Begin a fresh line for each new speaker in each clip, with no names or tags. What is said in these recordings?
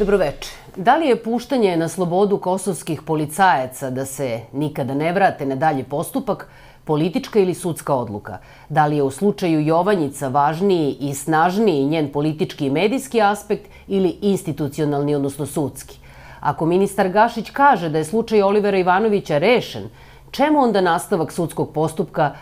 Dobroveče. Da li je puštanje na slobodu kosovskih policajaca da se nikada ne vrate na dalji postupak politička ili sudska odluka? Da li je u slučaju Jovanjica važniji i snažniji njen politički i medijski aspekt ili institucionalni, odnosno sudski? Ako ministar Gašić kaže da je slučaj Olivera Ivanovića rešen, čemu onda nastavak sudskog postupka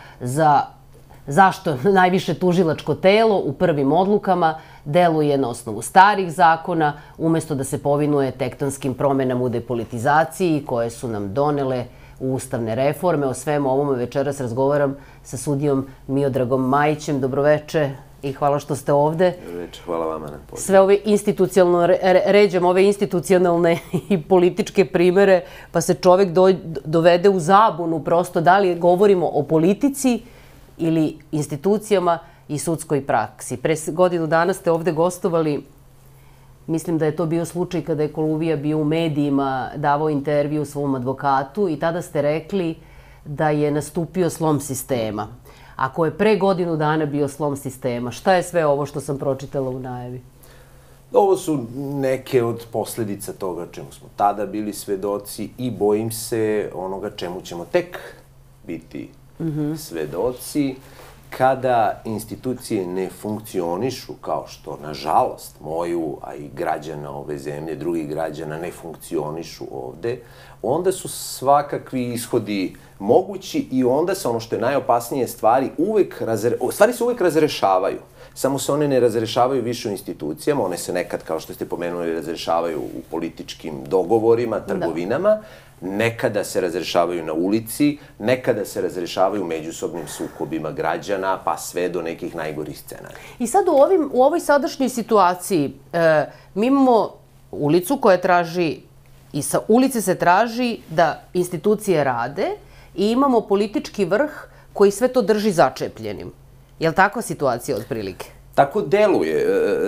zašto najviše tužilačko telo u prvim odlukama deluje na osnovu starih zakona, umesto da se povinuje tektonskim promenama u depolitizaciji koje su nam donele ustavne reforme? O svemu ovome večeras razgovaram sa sudijom Miodragom Majićem. Dobroveče i hvala što ste ovde.
Dobroveče, hvala vama na pozivu.
Sve ove ređam ove institucionalne i političke primere, pa se čovek dovede u zabunu prosto da li govorimo o politici ili institucijama i sudskoj praksi. Pre godinu dana ste ovde gostovali, mislim da je to bio slučaj kada je Koluvija bio u medijima, davao intervju svom advokatu i tada ste rekli da je nastupio slom sistema. Ako je pre godinu dana bio slom sistema, šta je sve ovo što sam pročitala u najavi?
Ovo su neke od posledica toga čemu smo tada bili svedoci i bojim se onoga čemu ćemo tek biti svedoci kada institucije ne funkcionišu kao što, nažalost, moju, a i građana ove zemlje, drugih građana ne funkcionišu ovde, onda su svakakvi ishodi mogući i onda se ono što je najopasnije stvari se uvek razrešavaju. Samo se one ne razrešavaju više u institucijama, one se nekad, kao što ste pomenuli, razrešavaju u političkim dogovorima, trgovinama, nekada se razrešavaju na ulici, nekada se razrešavaju međusobnim sukobima građana, pa sve do nekih najgorih scenarija.
I sad u ovoj sadašnjoj situaciji mi imamo ulicu koja traži, i sa ulice se traži da institucije rade i imamo politički vrh koji sve to drži začepljenim. Je li takva situacija otprilike?
Tako deluje,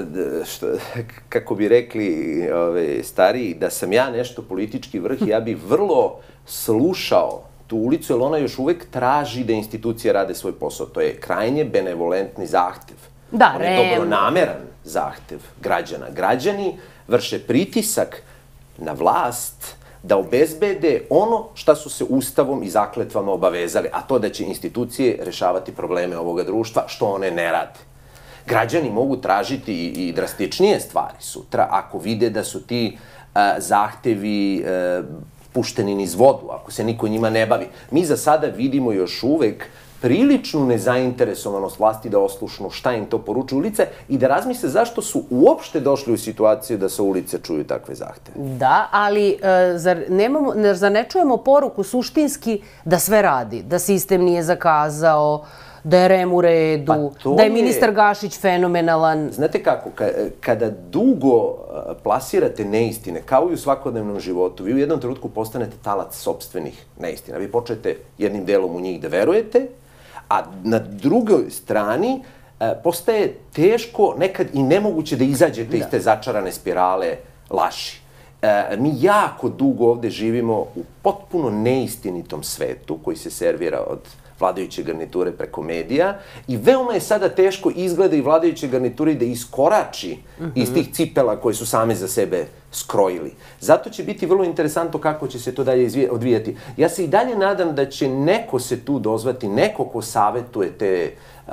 kako bi rekli stariji, da sam ja nešto politički vrh, ja bi vrlo slušao tu ulicu, jer ona još uvek traži da institucije rade svoj posao. To je krajnje benevolentni zahtev.
Da,
on je dobronameran zahtev građana. Građani vrše pritisak na vlast da obezbede ono šta su se ustavom i zakletvama obavezali, a to da će institucije rešavati probleme ovoga društva, što one ne rade. Građani mogu tražiti i drastičnije stvari sutra ako vide da su ti zahtevi pušteni niz vodu, ako se niko njima ne bavi. Mi za sada vidimo još uvek priličnu nezainteresovanost vlasti da oslušnu šta im to poručuje ulice i da razmisle zašto su uopšte došli u situaciju da sa ulice čuju takve zahteve.
Da, ali zar ne čujemo poruku suštinski da sve radi, da sistem nije zakazao, da je REM u redu, da je ministar Gašić fenomenalan?
Znate kako, kada dugo plasirate neistine, kao i u svakodnevnom životu, vi u jednom trenutku postanete talac sopstvenih neistina. Vi počnete jednim delom u njih da verujete, a na drugoj strani postaje teško, nekad i nemoguće da izađete iz te začarane spirale laži. Mi jako dugo ovde živimo u potpuno neistinitom svetu koji se servira od vladajuće garniture preko medija i veoma je sada teško izgleda i vladajuće garniture da iskorači iz tih cipela koje su same za sebe skrojili. Zato će biti vrlo interesantno kako će se to dalje odvijati. Ja se i dalje nadam da će neko se tu dozvati, neko ko savetuje te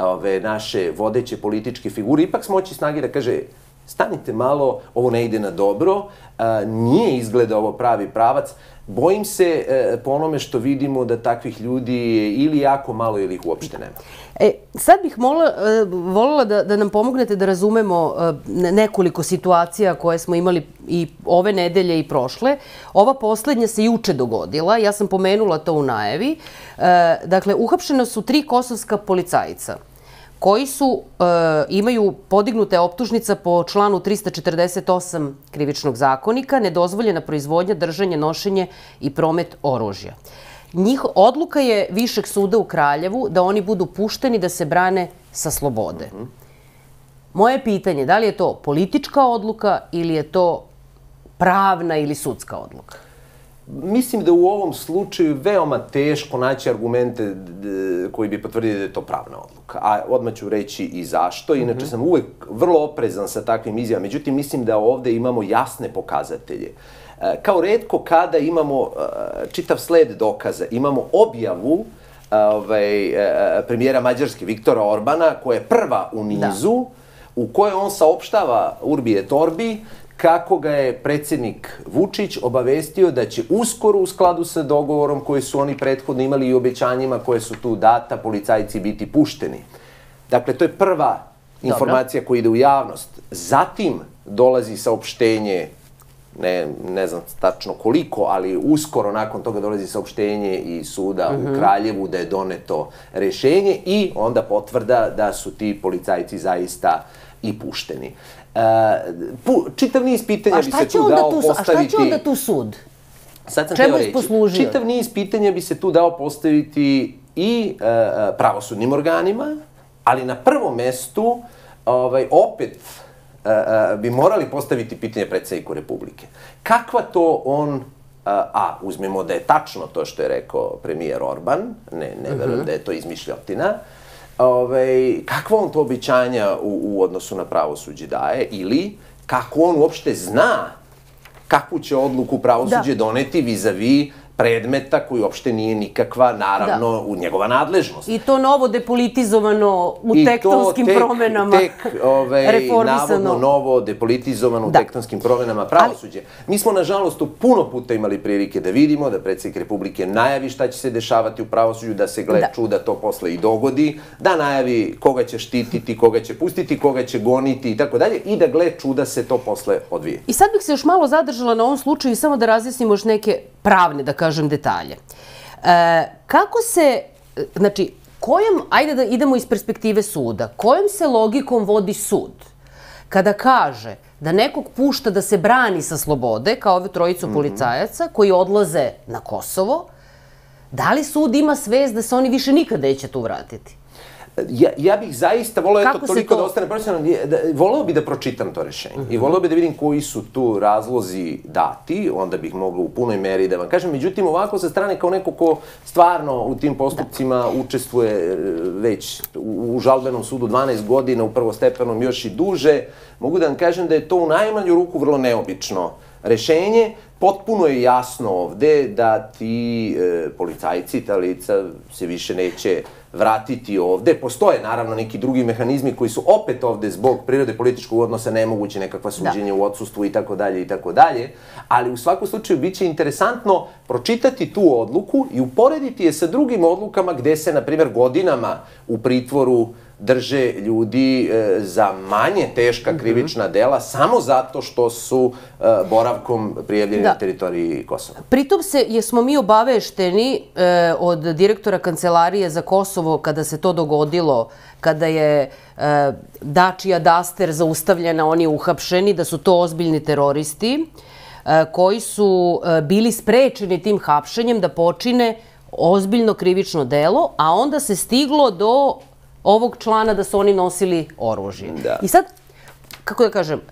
naše vodeće političke figure, ipak smoći snage da kaže stanite malo, ovo ne ide na dobro, nije izgleda ovo pravi pravac. Bojim se po onome što vidimo da takvih ljudi ili jako malo ili ih uopšte nema.
Sad bih voljela da nam pomognete da razumemo nekoliko situacija koje smo imali i ove nedelje i prošle. Ova poslednja se juče dogodila, ja sam pomenula to u najavi. Dakle, uhapšena su 3 kosovska policajca koji imaju podignute optužnica po članu 348 krivičnog zakonika, nedozvoljena proizvodnja, držanje, nošenje i promet oružja. Odluka je Višeg suda u Kraljevu da oni budu pušteni da se brane sa slobode. Moje pitanje je da li je to politička odluka ili je to pravna ili sudska odluka?
mislim da u ovom slučaju veoma teško naći argumente koji bi potvrdili da je to pravna odluka. A odmah ću reći i zašto. Inače sam uvek vrlo oprezan sa takvim izjavama. Međutim, mislim da ovde imamo jasne pokazatelje. Kao retko kada imamo čitav sled dokaza, imamo objavu premijera Mađarske Viktora Orbana, koja je prva u nizu, u kojoj on saopštava Urbi et Orbi kako ga je predsjednik Vučić obavestio da će uskoro u skladu sa dogovorom koji su oni prethodno imali i obećanjima koje su tu data, policajci biti pušteni. Dakle, to je prva informacija koja ide u javnost. Zatim dolazi saopštenje, ne znam tačno koliko, ali uskoro nakon toga dolazi saopštenje iz suda u Kraljevu da je doneto rešenje i onda potvrda da su ti policajci zaista i pušteni. Čitav niz pitanja bi se tu dao postaviti...
A šta će onda tu sud?
Čemu je poslužio? Čitav niz pitanja bi se tu dao postaviti i pravosudnim organima, ali na prvom mestu opet bi morali postaviti pitanje predsjedniku Republike. Kakva to on, uzmemo da je tačno to što je rekao premijer Orban, ne verujem da je to izmišljotina, kakva on to obećanja u odnosu na pravosuđe daje ili kako on uopšte zna kakvu će odluku pravosuđe doneti vis-a-vis predmeta koji uopšte nije nikakva, naravno, u njegova nadležnost.
I to novo depolitizovano u tektonskim promenama reformisano.
Navodno novo depolitizovano u tektonskim promenama pravosuđe. Mi smo, nažalost, puno puta imali prilike da vidimo da predsjednik Republike najavi šta će se dešavati u pravosuđu, da se gleda čuda to posle i dogodi, da najavi koga će štititi, koga će pustiti, koga će goniti i tako dalje i da gleda čuda se to posle odvije.
I sad bih se još malo zadržala na ovom slučaju i samo da razjasnimo još neke pravne, da kažem, detalje. Kako se, znači, ajde da idemo iz perspektive suda, kojom se logikom vodi sud kada kaže da nekog pušta da se brani sa slobode, kao ove trojicu policajaca koji odlaze na Kosovo, da li sud ima svest da se oni više nikad neće tu vratiti?
Ja bih zaista voleo, eto, toliko da ostane profesionalno, voleo bih da pročitam to rešenje i voleo bih da vidim koji su tu razlozi dati, onda bih mogao u punoj meri da vam kažem. Međutim, ovako sa strane kao neko ko stvarno u tim postupcima učestvuje već u žalbenom sudu 12 godina, u prvostepenom još i duže, mogu da vam kažem da je to u najmanju ruku vrlo neobično rešenje. Potpuno je jasno ovde da ti policajci, ta lica se više neće vratiti ovde. Postoje naravno neki drugi mehanizmi koji su opet ovde zbog prirode političkog odnosa nemoguće, nekakva suđenja u odsustvu i tako dalje, ali u svakom slučaju bit će interesantno pročitati tu odluku i uporediti je sa drugim odlukama gde se, na primjer, godinama u pritvoru drže ljudi za manje teška krivična dela samo zato što su boravkom prijavljeni na teritoriji Kosova.
Pritom jesmo mi obavešteni od direktora Kancelarije za Kosovo kada se to dogodilo, kada je Dačija Daster zaustavljena, oni uhapšeni, da su to ozbiljni teroristi koji su bili sprečeni tim hapšenjem da počine ozbiljno krivično delo, a onda se stiglo do ovog člana da su oni nosili oružje. I sad, kako da kažem,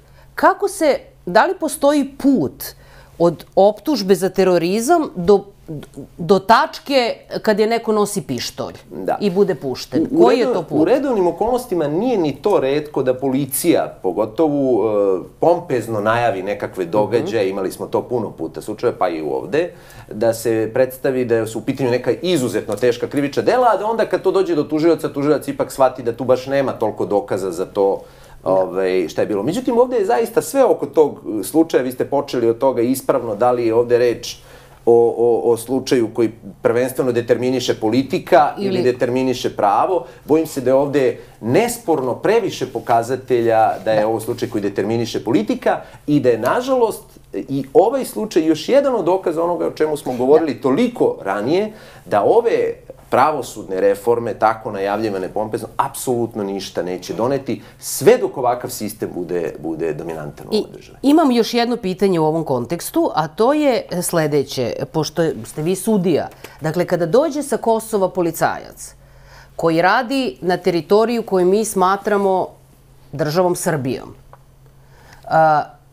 da li postoji put od optužbe za terorizam do tačke kad je neko nosi pištolj i bude pušten? Koji je to put?
U redovnim okolnostima nije ni to retko da policija, pogotovo pompezno najavi nekakve događaje, imali smo to puno puta slučaje, pa i ovde, da se predstavi da su u pitanju neka izuzetno teška krivična dela, a da onda kad to dođe do tužioca, tužilac ipak shvati da tu baš nema toliko dokaza za to šta je bilo. Međutim, ovde je zaista sve oko tog slučaja, vi ste počeli od toga ispravno, da li je ovde reč o slučaju koji prvenstveno determiniše politika ili determiniše pravo. Bojim se da je ovde nesporno previše pokazatelja da je ovo slučaj koji determiniše politika i da je, nažalost, i ovaj slučaj još jedan od dokaza onoga o čemu smo govorili toliko ranije, da ove pravosudne reforme, tako najavljivane pompezno, apsolutno ništa neće doneti, sve dok ovakav sistem bude dominantan u ovoj državi.
Imam još jedno pitanje u ovom kontekstu, a to je sledeće, pošto ste vi sudija. Dakle, kada dođe sa Kosova policajac koji radi na teritoriju koju mi smatramo državom Srbijom,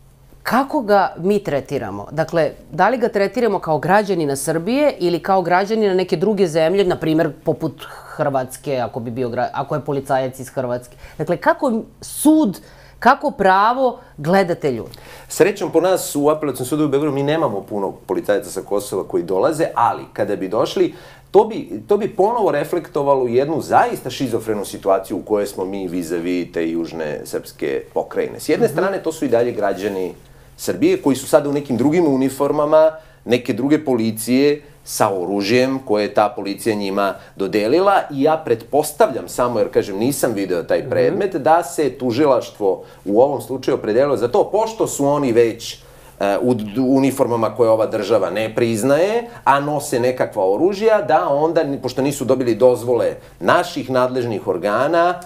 kako ga mi tretiramo? Dakle, da li ga tretiramo kao građanina Srbije ili kao građanina neke druge zemlje, na primjer poput Hrvatske, ako je policajac iz Hrvatske? Dakle, kako sud, kako pravo gledate ljudi?
Srećom po nas u Apelacionom sudu u Beogradu mi nemamo puno policajaca sa Kosova koji dolaze, ali kada bi došli, to bi ponovo reflektovalo jednu zaista šizofrenu situaciju u kojoj smo mi vis-a-vis te južne srpske pokrajine. S jedne strane, to su i dalje građani Srbije koji su sada u nekim drugim uniformama, neke druge policije sa oružjem koje je ta policija njima dodelila i ja pretpostavljam samo, jer kažem nisam video taj predmet, da se tužilaštvo u ovom slučaju opredelilo za to, pošto su oni već u uniformama koje ova država ne priznaje, a nose nekakva oružja, da onda, pošto nisu dobili dozvole naših nadležnih organa,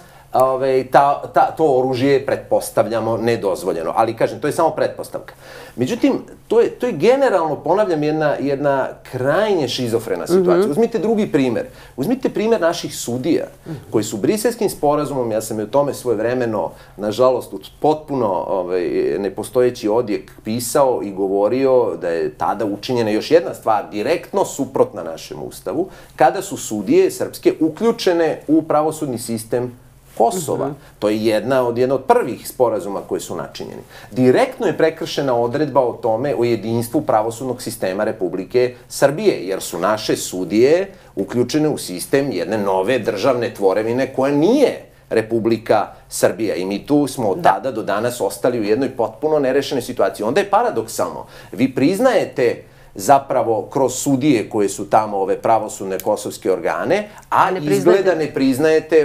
to oružje je, pretpostavljamo, nedozvoljeno. Ali, kažem, to je samo pretpostavka. Međutim, to je generalno, ponavljam, jedna krajnje šizofrena situacija. Uzmite drugi primer. Uzmite primer naših sudija, koji su Briselskim sporazumom, ja sam je o tome svojevremeno, nažalost, potpuno nepostojeći odjek pisao i govorio da je tada učinjena još jedna stvar, direktno suprotna našem ustavu, kada su sudije srpske uključene u pravosudni sistem Kosova. To je jedna od prvih sporazuma koji su načinjeni. Direktno je prekršena odredba o tome, o jedinstvu pravosudnog sistema Republike Srbije, jer su naše sudije uključene u sistem jedne nove državne tvorevine koja nije Republika Srbija. I mi tu smo od tada do danas ostali u jednoj potpuno nerešenoj situaciji. Onda je paradoksalno. Vi priznajete zapravo kroz sudije koje su tamo ove pravosudne kosovske organe, a izgleda ne priznajete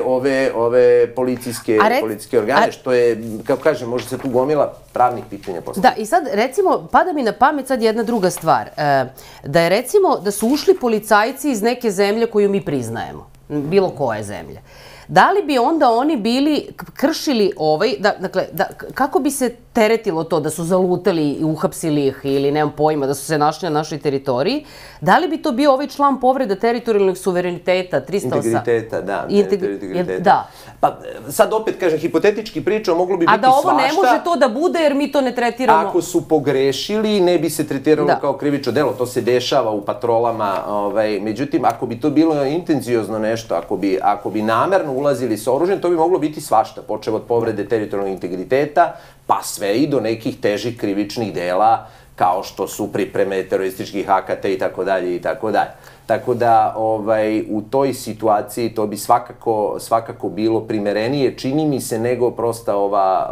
ove policijske organe, što je, kako kažem, može se tu gomila pravnih pitanja postaviti.
Da, i sad, recimo, pada mi na pamet sad jedna druga stvar. Da je, recimo, da su ušli policajci iz neke zemlje koju mi priznajemo, bilo koje zemlje. Da li bi onda oni bili, kršili dakle, kako bi se teretilo to da su zalutali i uhapsili ih ili nemam pojma, da su se našli na našoj teritoriji, da li bi to bio ovaj član povreda teritorijalnog suvereniteta, 308?
Integriteta, da. Integriteta. Pa sad opet, kažem, hipotetički pričao, moglo bi biti svašta.
A da ovo ne može to da bude jer mi to ne tretiramo?
Ako su pogrešili, ne bi se tretiralo kao krivično delo. To se dešava u patrolama. Međutim, ako bi to bilo intenciozno nešto, ako bi namerno ulazili sa oružjem, to bi moglo biti svašta. Počev od povrede teritorijalnog integriteta, pa sve i do nekih težih krivičnih dela, kao što su pripreme terorističkih akata i tako dalje i tako dalje. Tako da u toj situaciji to bi svakako bilo primerenije, čini mi se, nego prosta ova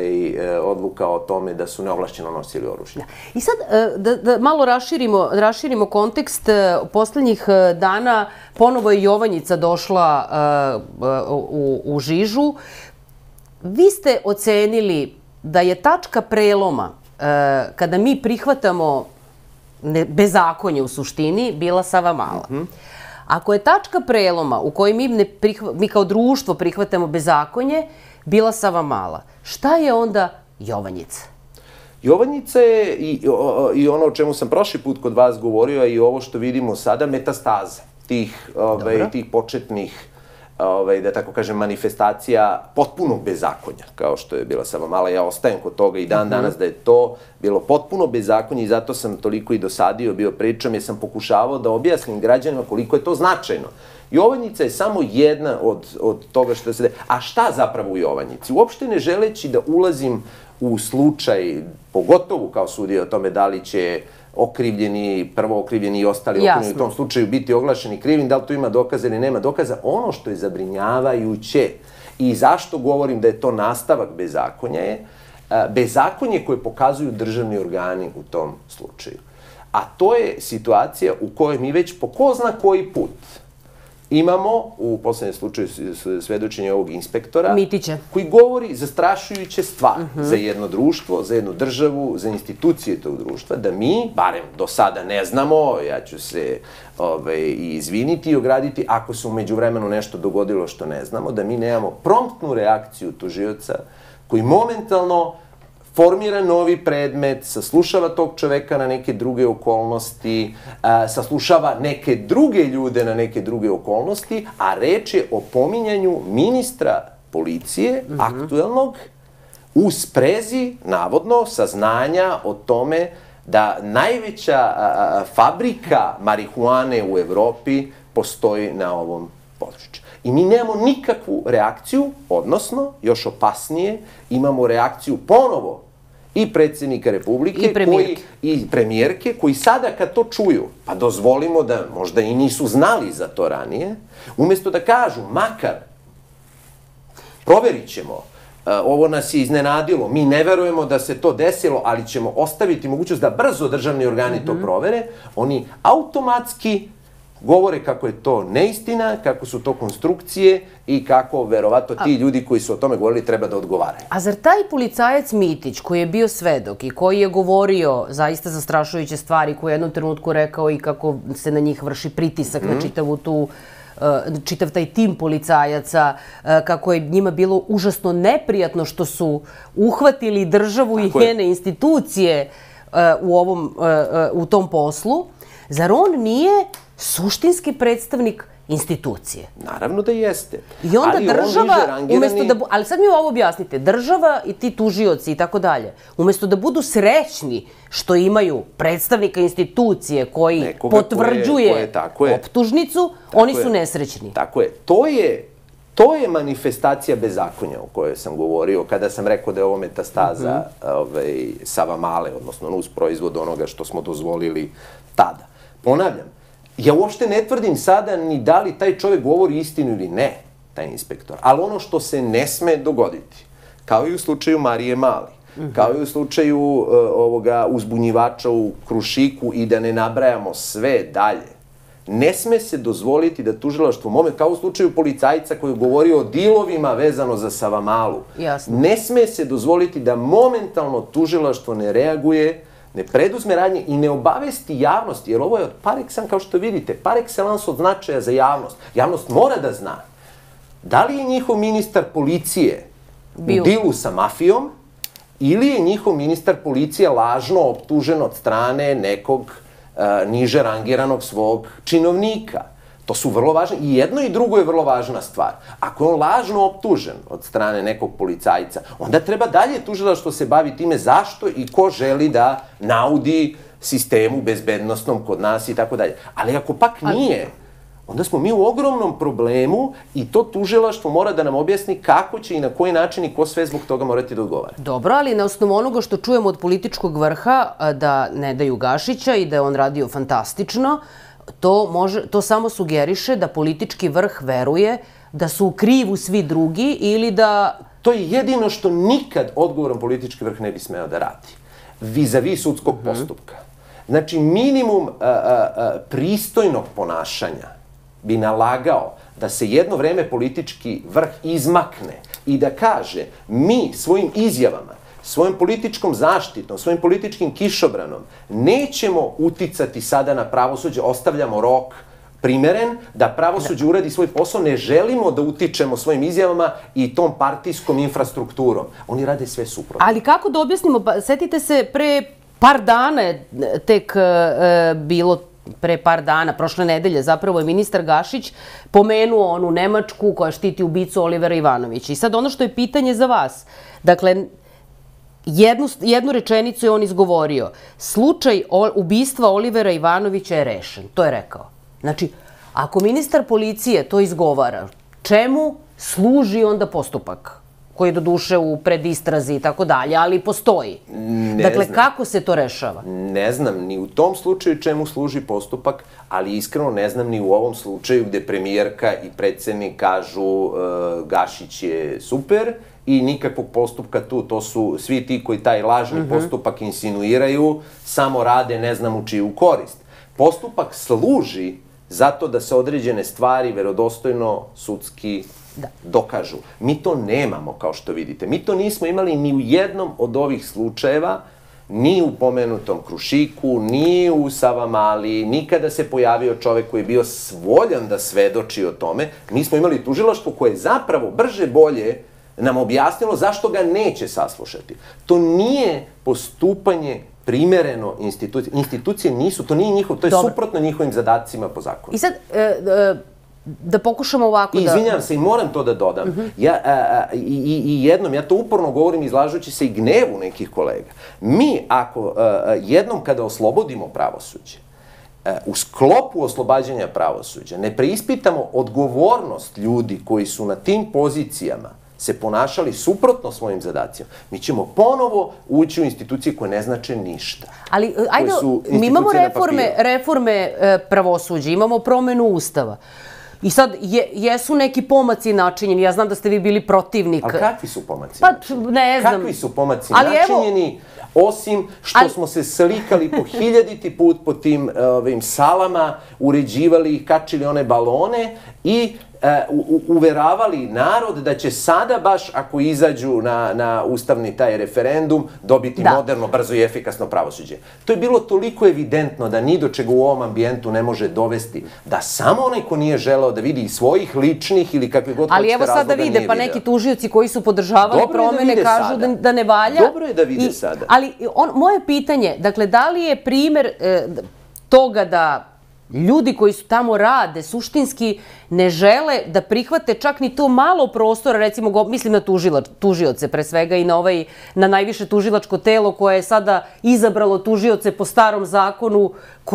odluka o tome da su neovlašćeno nosili oružje.
I sad da malo raširimo kontekst, poslednjih dana ponovo je Jovanjica došla u žižu. Vi ste ocenili da je tačka preloma kada mi prihvatamo bezakonje u suštini, bila Savamala. Ako je tačka preloma u kojoj mi kao društvo prihvatamo bezakonje, bila Savamala, šta je onda Jovanjica?
Jovanjica je, i ono o čemu sam prošli put kod vas govorio, i ovo što vidimo sada, metastaza tih početnih, da tako kažem, manifestacija potpunog bezakonja, kao što je bila Savamala. Ja ostajem kod toga i dan danas da je to bilo potpuno bezakonje i zato sam toliko i dosadio bio pričam, jer sam pokušavao da objasnim građanima koliko je to značajno. Jovanjica je samo jedna od toga što se deje. A šta zapravo u Jovanjici? Uopšte ne želeći da ulazim u slučaj, pogotovo kao sudija o tome da li će prvo okrivljeni i ostali okrivljeni u tom slučaju biti oglašeni krivim, da li tu ima dokaza ili nema dokaza. Ono što je zabrinjavajuće i zašto govorim da je to nastavak bezakonja je bezakonje koje pokazuju državni organi u tom slučaju. A to je situacija u kojoj mi već po ko zna koji put imamo, u poslednjem slučaju svedočenje ovog inspektora,
Mitića,
koji govori zastrašujuće stvari za jedno društvo, za jednu državu, za institucije tog društva, da mi, barem do sada ne znamo, ja ću se i izviniti i ograditi, ako se umeđu vremenu nešto dogodilo što ne znamo, da mi nemamo promptnu reakciju tužioca koji momentalno formira novi predmet, saslušava tog čoveka na neke druge okolnosti, saslušava neke druge ljude na neke druge okolnosti, a reč je o pominjanju ministra policije, aktuelnog, u sprezi, navodno, saznanja o tome da najveća fabrika marihuane u Evropi postoji na ovom području. I mi nemamo nikakvu reakciju, odnosno, još opasnije, imamo reakciju ponovo i predsjednika Republike i premijerke, koji sada kad to čuju, pa dozvolimo da možda i nisu znali za to ranije, umjesto da kažu, makar, proverit ćemo, ovo nas je iznenadilo, mi ne verujemo da se to desilo, ali ćemo ostaviti mogućnost da brzo državni organi to provere, oni automatski govore kako je to neistina, kako su to konstrukcije i kako, verovatno, ti ljudi koji su o tome govorili treba da odgovaraju.
A zar taj policajac Mitić, koji je bio svedok i koji je govorio zaista zastrašujuće stvari, koji je u jednom trenutku rekao i kako se na njih vrši pritisak na čitav taj tim policajaca, kako je njima bilo užasno neprijatno što su uhvatili državu i njene institucije u tom poslu, zar on nije suštinski predstavnik institucije?
Naravno da jeste.
I onda država, ali sad mi ovo objasnite, država i ti tužioci i tako dalje, umjesto da budu srećni što imaju predstavnika institucije koji potvrđuje optužnicu, oni su nesrećni.
Tako je. To je manifestacija bezakonja o kojoj sam govorio kada sam rekao da je ovo metastaza Savamale, odnosno nus proizvod onoga što smo dozvolili tada. Ponavljam, ja uopšte ne tvrdim sada ni da li taj čovjek govori istinu ili ne, taj inspektor, ali ono što se ne sme dogoditi, kao i u slučaju Marije Mali, kao i u slučaju ovoga uzbunjivača u Krušiku i da ne nabrajamo sve dalje, ne sme se dozvoliti da tužilaštvo, kao u slučaju policajca koji je govorio o dilovima vezano za Savamalu, ne sme se dozvoliti da momentalno tužilaštvo ne reaguje, ne preduzme radnje i ne obavesti javnost, jer ovo je par excellence, kao što vidite, par excellence od značaja za javnost. Javnost mora da zna da li je njihov ministar policije u dilu sa mafijom ili je njihov ministar policije lažno optužen od strane nekog niže rangiranog svog činovnika. To su vrlo važne, i jedno i drugo je vrlo važna stvar. Ako je on lažno optužen od strane nekog policajca, onda treba dalje tužilaštvo se bavi time zašto i ko želi da naudi sistemu bezbednostnom kod nas i tako dalje. Ali ako pak nije, onda smo mi u ogromnom problemu i to tužilaštvo mora da nam objasni kako će i na koji način i ko sve zbog toga morati da odgovara.
Dobro, ali na osnovu onoga što čujemo od političkog vrha da ne daju Gašića i da je on radio fantastično, to samo sugeriše da politički vrh veruje da su u krivu svi drugi ili da...
To je jedino što nikad odgovoran politički vrh ne bi smeo da radi. Vis-a-vis sudskog postupka. Znači, minimum pristojnog ponašanja bi nalagao da se jedno vreme politički vrh izmakne i da kaže mi svojim izjavama, svojom političkom zaštitom, svojim političkim kišobranom nećemo uticati sada na pravosuđe, ostavljamo rok primeren da pravosuđe uradi svoj posao, ne želimo da utičemo svojim izjavama i tom partijskom infrastrukturom. Oni rade sve suprotno.
Ali kako da objasnimo, setite se, pre par dana je tek bilo, pre par dana, prošle nedelje, zapravo je ministar Gašić pomenuo onu Nemačku koja štiti ubicu Olivera Ivanovića. I sad ono što je pitanje za vas, dakle, jednu rečenicu je on izgovorio. Slučaj ubistva Olivera Ivanovića je rešen. To je rekao. Znači, ako ministar policije to izgovara, čemu služi onda postupak? Koji je do duše u predistrazi i tako dalje, ali postoji. Dakle, kako se to rešava?
Ne znam ni u tom slučaju čemu služi postupak, ali iskreno ne znam ni u ovom slučaju gde premijerka i predsjednik kažu Gašić je super i nikakvog postupka tu, to su svi ti koji taj lažni postupak insinuiraju, samo rade ne znam u čiju korist. Postupak služi zato da se određene stvari verodostojno sudski dokažu. Mi to nemamo, kao što vidite. Mi to nismo imali ni u jednom od ovih slučajeva, ni u pomenutom Krušiku, ni u Savamali, nikada se pojavio čovek koji je bio voljan da svedoči o tome. Mi smo imali tužilaštvo koje je zapravo brže bolje nam objasnilo zašto ga neće saslušati. To nije postupanje primereno institucije. Institucije nisu, to nije njihov, to je suprotno njihovim zadacima po zakonu.
I sad, da pokušamo ovako da...
Izvinjam se i moram to da dodam. Ja to uporno govorim izlažući se i gnevu nekih kolega. Mi, ako jednom kada oslobodimo pravosuđe, u sklopu oslobađanja pravosuđa ne preispitamo odgovornost ljudi koji su na tim pozicijama se ponašali suprotno svojim zadacima, mi ćemo ponovo ući u institucije koje ne znače ništa.
Ali, ajde, mi imamo reforme pravosuđa, imamo promenu Ustava. I sad, jesu neki pomaci načinjeni, ja znam da ste vi bili protivnik.
Ali kakvi su pomaci
načinjeni? Pa, ne znam.
Kakvi su pomaci načinjeni, osim što smo se slikali po hiljaditi put po tim salama, uređivali ih, kačili one balone i uveravali narod da će sada baš, ako izađu na ustavni taj referendum, dobiti moderno, brzo i efikasno pravosuđe. To je bilo toliko evidentno da ni do čega u ovom ambijentu ne može dovesti, da samo onaj ko nije želeo da vidi svojih ličnih ili kakve god hoćete razloga nije video.
Ali evo sada vide, pa neki tužioci koji su podržavali promene kažu da ne valja.
Dobro je da vide sada.
Ali moje pitanje, dakle, da li je primer toga da ljudi koji su tamo rade, suštinski ne žele da prihvate čak ni to malo prostora, recimo, mislim na tužioce pre svega i na najviše tužilačko telo koje je sada izabralo tužioce po starom zakonu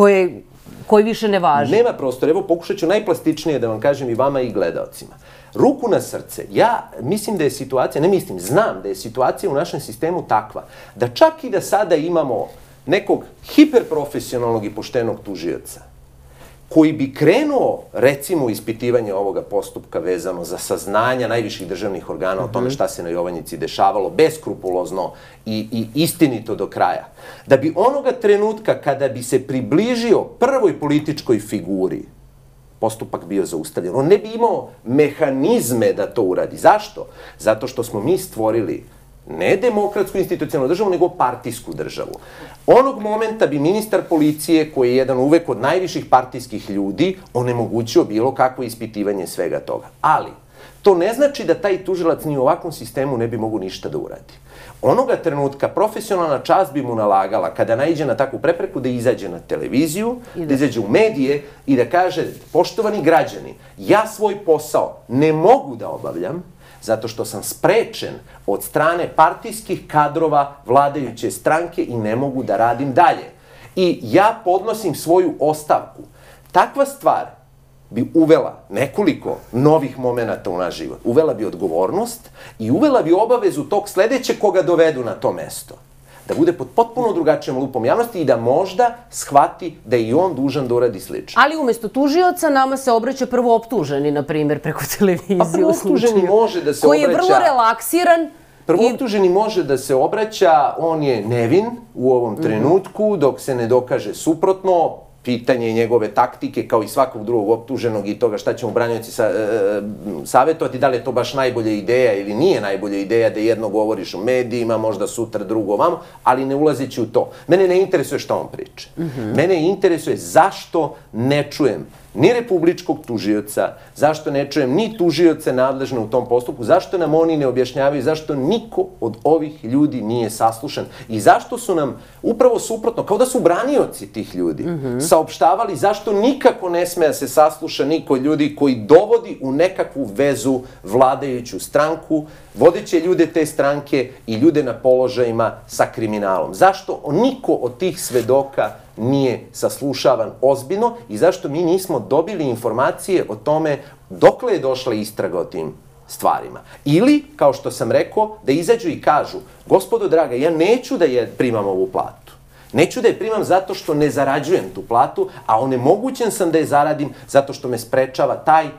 koji više ne važi.
Nema prostora. Evo, pokušat ću najplastičnije da vam kažem i vama i gledaocima. Ruku na srce, ja mislim da je situacija, ne mislim, znam da je situacija u našem sistemu takva, da čak i da sada imamo nekog hiperprofesionalnog i poštenog tužioca, koji bi krenuo, recimo, u ispitivanje ovoga postupka vezano za saznanja najviših državnih organa o tome šta se na Jovanjici dešavalo, beskrupulozno i istinito do kraja, da bi onoga trenutka kada bi se približio prvoj političkoj figuri, postupak bio zaustavljen. On ne bi imao mehanizme da to uradi. Zašto? Zato što smo mi stvorili ne demokratsku institucionalnu državu, nego partijsku državu. Onog momenta bi ministar policije, koji je jedan uvek od najviših partijskih ljudi, onemogućio bilo kakvo ispitivanje svega toga. Ali, to ne znači da taj tužilac ni u ovakvom sistemu ne bi mogu ništa da uradi. Onoga trenutka profesionalna čast bi mu nalagala, kada naiđe na takvu prepreku, da izađe na televiziju, da izađe u medije i da kaže: poštovani građani, ja svoj posao ne mogu da obavljam, zato što sam sprečen od strane partijskih kadrova vladajuće stranke i ne mogu da radim dalje. I ja podnosim svoju ostavku. Takva stvar bi uvela nekoliko novih momenata u naš život. Uvela bi odgovornost i uvela bi obavezu tog sledećeg koga dovedu na to mesto. Da bude pod potpuno drugačijom lupom javnosti i da možda shvati da je i on dužan da uradi slično.
Ali umesto tužioca nama se obraća prvo optuženi, na primjer, preko televizije.
Pa prvo optuženi može da se
obraća... Koji je vrlo relaksiran.
Prvo optuženi može da se obraća, on je nevin u ovom trenutku, dok se ne dokaže suprotno. Pitanje njegove taktike, kao i svakog drugog optuženog i toga šta će mu branioci savjetovati, da li je to baš najbolja ideja ili nije najbolja ideja da jedno govoriš u medijima, možda sutra drugo vamo, ali ne ulazeći u to. Mene ne interesuje šta on priča. Mene interesuje zašto ne čujem ni republičkog tužioca, zašto ne čujem ni tužioce nadležne u tom postupku, zašto nam oni ne objašnjavaju, zašto niko od ovih ljudi nije saslušan i zašto su nam upravo suprotno, kao da su branioci tih ljudi, saopštavali zašto nikako ne sme da se sasluša niko od ljudi koji dovodi u nekakvu vezu vladajuću stranku, vodeće ljude te stranke i ljude na položajima sa kriminalom. Zašto niko od tih svedoka nije saslušavan ozbiljno i zašto mi nismo dobili informacije o tome dokle je došla istraga o tim stvarima. Ili, kao što sam rekao, da izađu i kažu: gospodo draga, ja neću da je primam ovu platu. Neću da je primam zato što ne zarađujem tu platu, a onemogućen sam da je zaradim zato što me sprečava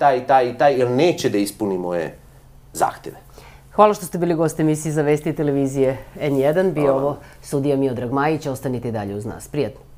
taj, jer neće da ispuni moje zahteve.
Hvala što ste bili gost emisiji za Vesti televizije N1. Bio ovo sudija Miodrag Majić. Ostanite dalje uz nas. Prijatno.